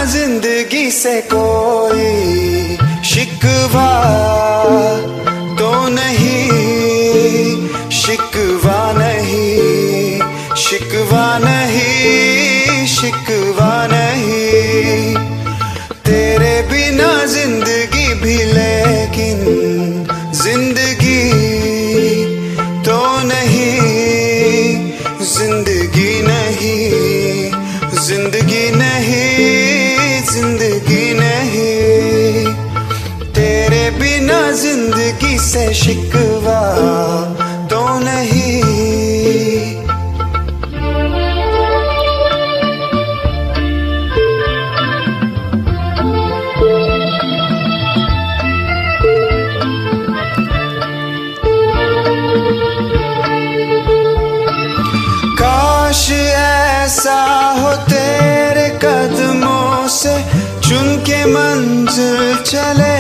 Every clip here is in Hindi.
जिंदगी से कोई शिकवा तो नहीं, शिकवा नहीं, शिकवा नहीं, शिकवा नहीं। तेरे बिना जिंदगी भी लेकिन जिंदगी तो नहीं, जिंदगी नहीं, जिंदगी नहीं, जिंदगी नहीं। तेरे बिना जिंदगी से शिकवा तो नहीं। काश ऐसा हो तेरे कदमों से चुन के मंजिल चले,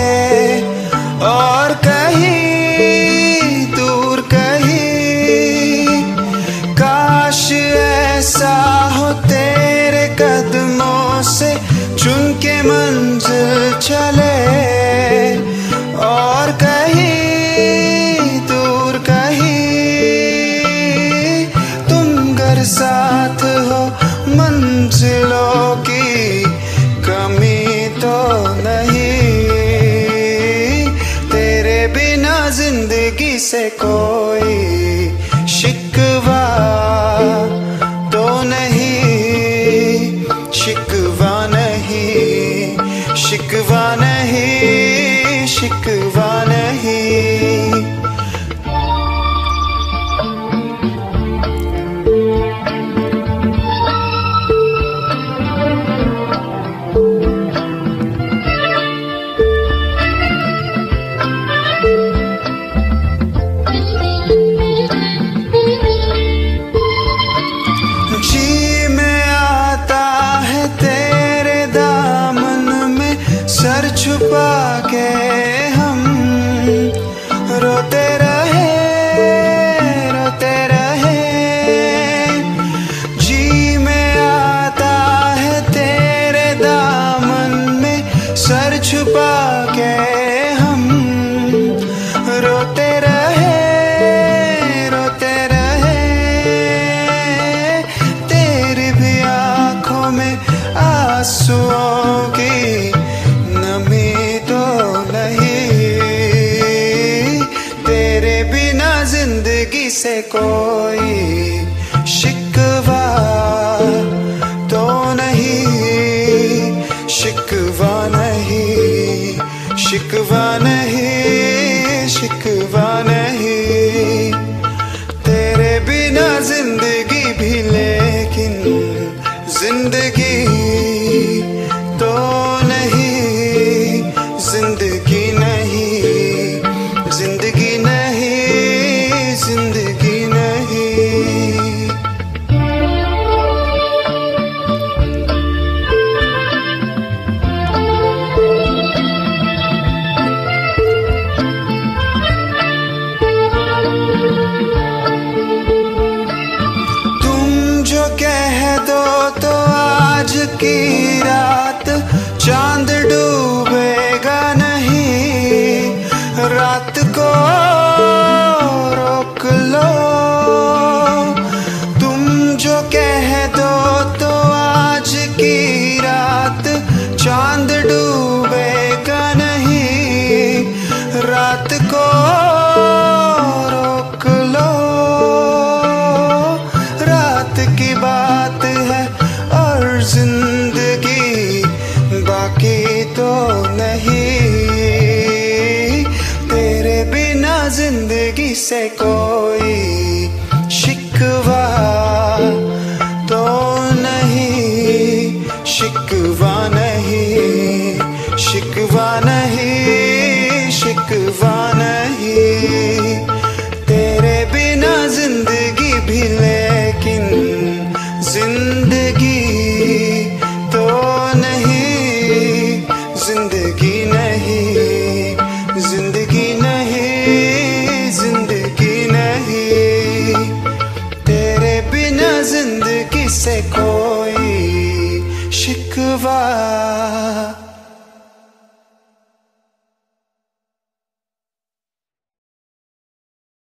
और कहीं दूर कहीं। काश ऐसा हो तेरे कदमों से चुन के मंजिल चले, और कहीं दूर कहीं। तुम घर साथ हो मंजिलों की कमी तो नहीं। तेरे बिना जिंदगी से कोई शिकवा तो नहीं, शिकवा नहीं, शिकवा नहीं, शिकवा नहीं। सर छुपा के हम रोते रहे, रोते रहे। जी में आता है तेरे दामन में सर छुपा के हम रोते रहे, रोते रहे। तेरी भी आंखों में आंसुओं की नमी तो नहीं। तेरे बिना जिंदगी से कोई शिकवा तो नहीं, शिकवा नहीं, शिकवा नहीं, शिकवा नहीं। तेरे बिना जिंदगी भी लेकिन जिंदगी तो नहीं, जिंदगी नहीं, जिंदगी नहीं, जिंदगी नहीं। तुम जो कह दो तो आज की रात चांद डूबेगा नहीं। रात को रोक लो, तुम जो कह दो तो आज की रात चांद डूबेगा नहीं। रात को रोक लो, रात की बात है और जिंदगी बाकी तो नहीं। तेरे बिना जिंदगी से कोई शिकवा तो नहीं, शिकवा नहीं, शिकवा नहीं, शिकवा नहीं। तेरे बिना जिंदगी भी लेकिन जिंदगी तो नहीं, जिंदगी नहीं, जिंदगी नहीं, जिंदगी नहीं। तेरे बिना जिंदगी से कोई शिकवा शिकवा